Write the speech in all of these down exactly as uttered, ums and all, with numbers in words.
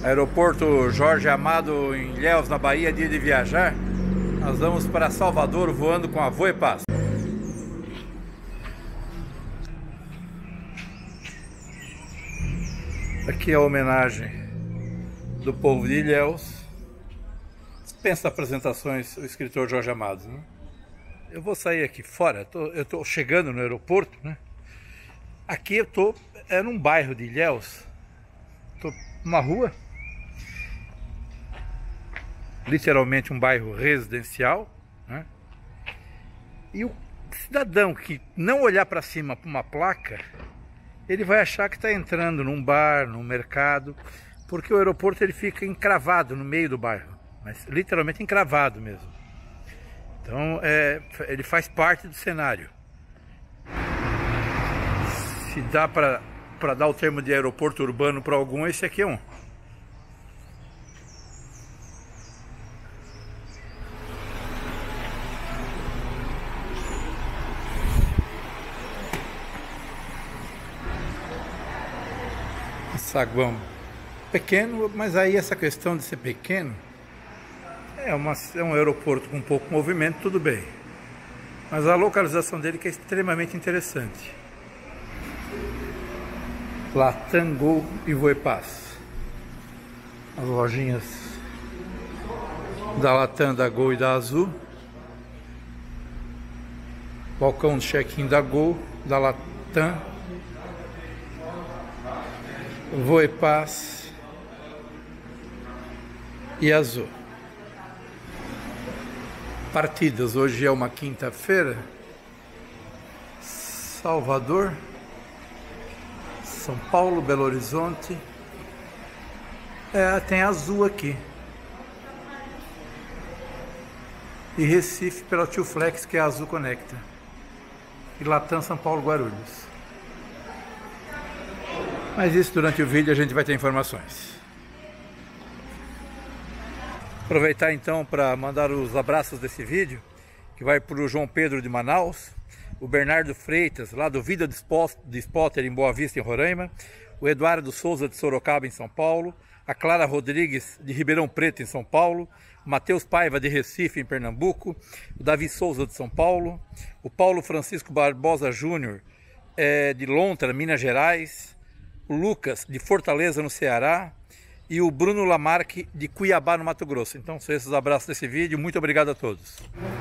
Aeroporto Jorge Amado em Ilhéus, na Bahia, dia de viajar. Nós vamos para Salvador voando com a Voepaz. Aqui é a homenagem do povo de Ilhéus. Dispensa apresentações o escritor Jorge Amado, né? Eu vou sair aqui fora, tô, eu estou chegando no aeroporto, né? Aqui eu estou, é num bairro de Ilhéus, estou numa rua, literalmente um bairro residencial, né? E o cidadão que não olhar para cima para uma placa, ele vai achar que está entrando num bar, num mercado, porque o aeroporto ele fica encravado no meio do bairro, mas literalmente encravado mesmo. Então é, ele faz parte do cenário. Se dá para para dar o termo de aeroporto urbano para algum, esse aqui é um. Saguão pequeno, mas aí essa questão de ser pequeno é, uma, é um aeroporto com pouco movimento, tudo bem, mas a localização dele que é extremamente interessante. Latam, Gol e Voepaz, as lojinhas da Latam, da Gol e da Azul, balcão de check-in da Gol, da Latam, Voepaz e Azul. Partidas, hoje é uma quinta-feira. Salvador, São Paulo, Belo Horizonte. É, tem Azul aqui. E Recife pela Tio Flex, que é a Azul Conecta. E Latam, São Paulo, Guarulhos. Mas isso durante o vídeo a gente vai ter informações. Aproveitar então para mandar os abraços desse vídeo, que vai para o João Pedro de Manaus, o Bernardo Freitas, lá do Vida de Spotter em Boa Vista, em Roraima, o Eduardo Souza de Sorocaba, em São Paulo, a Clara Rodrigues de Ribeirão Preto, em São Paulo, o Matheus Paiva de Recife, em Pernambuco, o Davi Souza de São Paulo, o Paulo Francisco Barbosa Júnior é, de Lontra, Minas Gerais, o Lucas de Fortaleza, no Ceará, e o Bruno Lamarque de Cuiabá, no Mato Grosso. Então são esses abraços desse vídeo, muito obrigado a todos.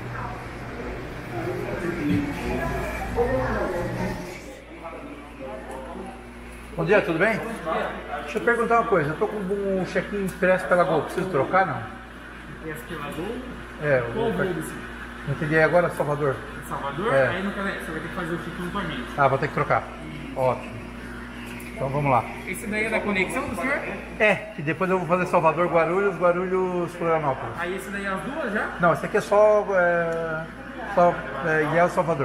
Bom dia, tudo bem? Deixa eu perguntar uma coisa, eu tô com um check-in expresso pela Gol, preciso trocar, não? Expresso pela Gol? É, o Qual voo desse? Não entendi, agora Salvador. Salvador? É. Aí não, você vai ter que fazer o check-in com a gente. Ah, vou ter que trocar. Ótimo. Então vamos lá. Esse daí é da conexão do senhor? É, e depois eu vou fazer Salvador, Guarulhos, Guarulhos, Florianópolis. Aí esse daí é as duas já? Não, esse aqui é só, é, só é, Ilhéus, Salvador.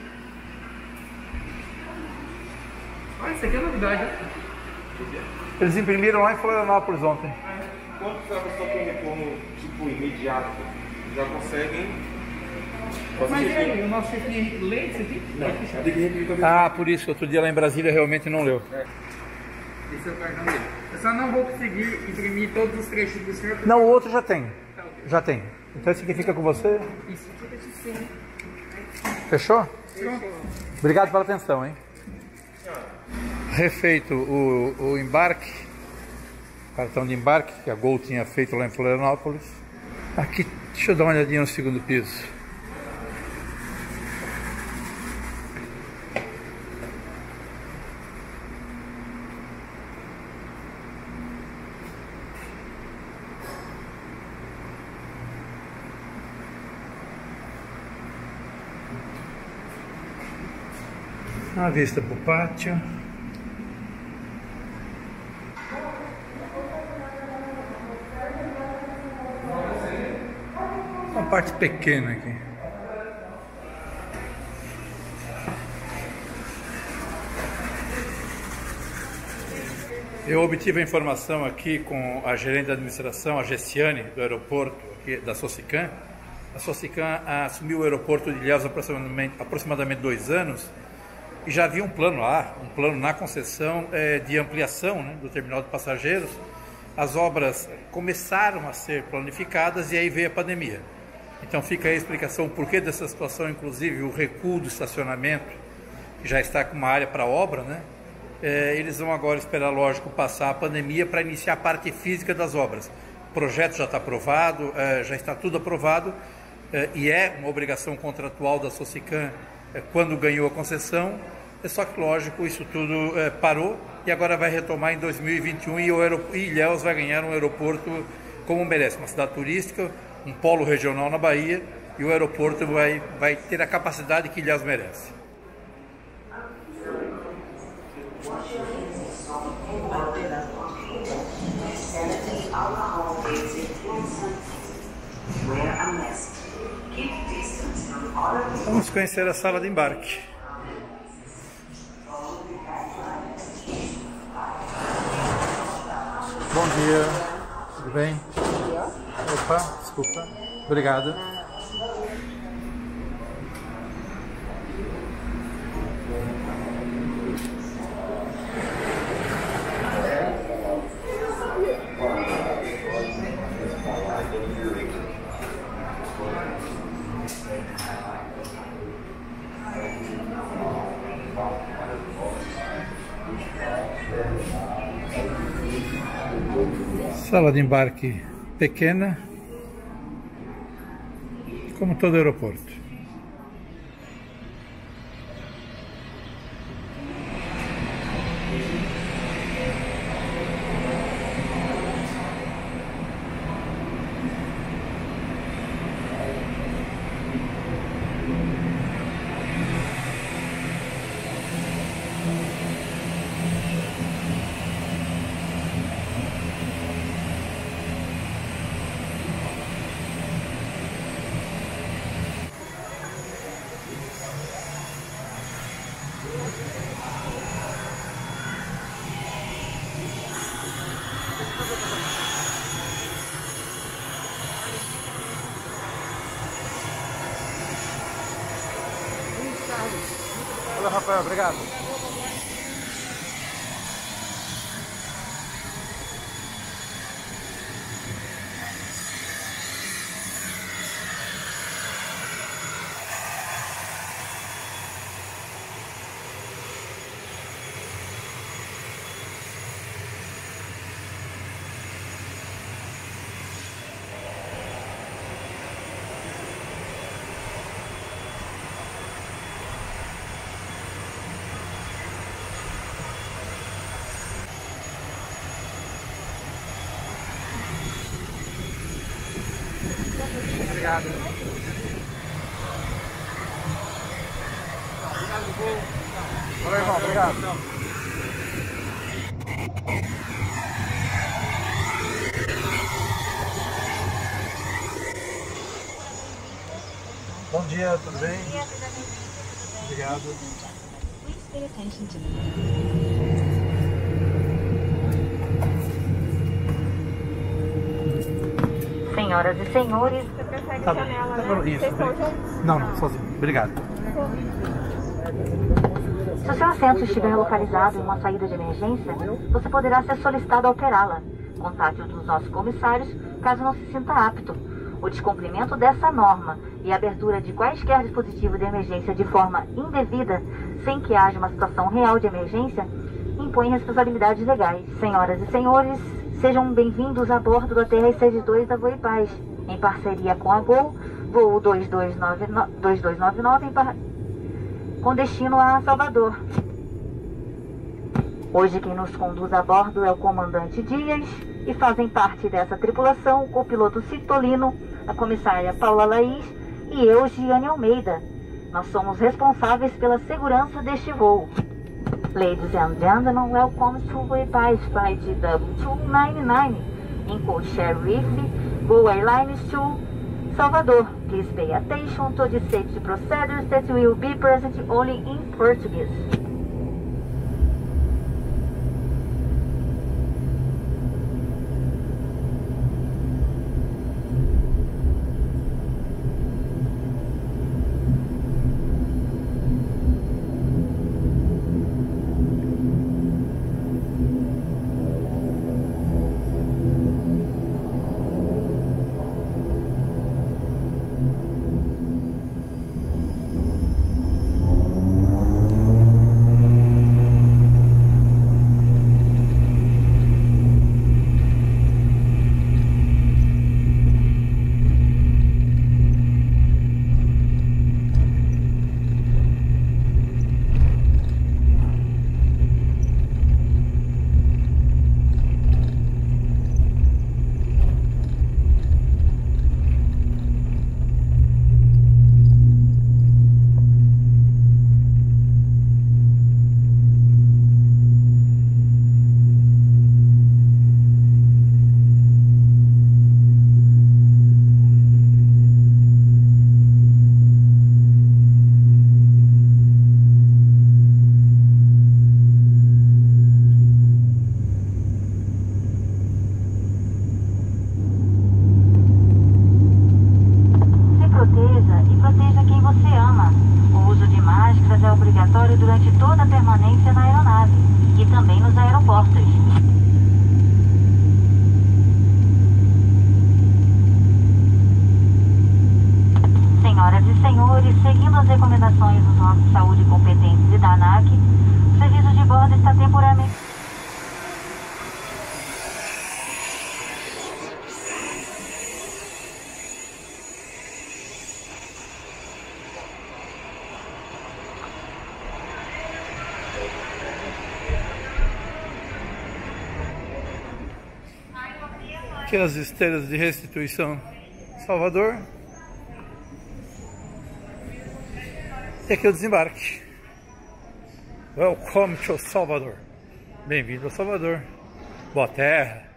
Olha, isso aqui é novidade, né? Eles imprimiram lá em Florianópolis ontem. Quando precisava só com retorno tipo imediato, já conseguem fazer Mas e check-in? aí, o nosso check-in lê isso aqui? Não, tem que repetir também. Ah, por isso, outro dia lá em Brasília realmente não leu. Esse é o cartão dele. Eu só não vou conseguir imprimir todos os trechos do senhor. Não, o outro já tem. Já tem. Então esse aqui fica com você. Isso fica de cima. Fechou? Pronto. Obrigado pela atenção, hein? Refeito o, o embarque, cartão de embarque que a Gol tinha feito lá em Florianópolis. Aqui, deixa eu dar uma olhadinha no segundo piso. A vista para o pátio. Uma parte pequena aqui. Eu obtive a informação aqui com a gerente da administração, a Gessiane, do aeroporto aqui, da Socicam. A Socicam assumiu o aeroporto de Ilhéus há aproximadamente, aproximadamente dois anos e já havia um plano lá, um plano na concessão é, de ampliação, né, do terminal de passageiros, as obras começaram a ser planificadas e aí veio a pandemia. Então fica aí a explicação por que dessa situação, inclusive o recuo do estacionamento, que já está com uma área para obra, né? É, eles vão agora esperar, lógico, passar a pandemia para iniciar a parte física das obras. O projeto já está aprovado, é, já está tudo aprovado, é, e é uma obrigação contratual da Socicam é, quando ganhou a concessão. É só que, lógico, isso tudo é, parou e agora vai retomar em dois mil e vinte e um e o aerop... e Ilhéus vai ganhar um aeroporto como merece, uma cidade turística, um polo regional na Bahia, e o aeroporto vai, vai ter a capacidade que Ilhéus merece. Vamos conhecer a sala de embarque. Bom dia, tudo bem? Opa, desculpa. Obrigado. Sala de embarque pequena, como todo aeroporto. Olá, Rafael, obrigado. Obrigado. Valeu, irmão. Obrigado. Bom dia, tudo bem? Bom dia, tudo bem? Obrigado. Senhoras e senhores, Tá bom. Tá bom. Isso. Não, não, sozinho. Obrigado. Se o seu assento estiver localizado em uma saída de emergência, você poderá ser solicitado a alterá-la. Contate um dos nossos comissários caso não se sinta apto. O descumprimento dessa norma e a abertura de quaisquer dispositivos de emergência de forma indevida, sem que haja uma situação real de emergência, impõe responsabilidades legais. Senhoras e senhores, sejam bem-vindos a bordo do A T R sete dois da Voipaz, em parceria com a Gol, voo dois dois nove nove, em par... com destino a Salvador. Hoje quem nos conduz a bordo é o comandante Dias e fazem parte dessa tripulação o copiloto Citolino, a comissária Paula Laís e eu, Giane Almeida. Nós somos responsáveis pela segurança deste voo. Ladies and gentlemen, welcome to Voipaz Flight W two ninety-nine in codeshare with Go Airlines to Salvador. Please pay attention to the safety procedures that will be present only in Portuguese. passageiros, seguindo as recomendações dos órgãos de saúde competentes e da ANAC, o serviço de bordo está temporariamente... Aqui as esteiras de restituição Salvador. E aqui o desembarque. Welcome to Salvador. Bem-vindo a Salvador. Boa terra.